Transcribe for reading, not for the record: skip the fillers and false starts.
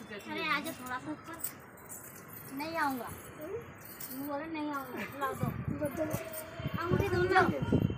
अरे आज थोड़ा सा ऊपर नहीं आऊँगा, बोले नहीं आऊँगा, ला दो अंगूठी दूँ।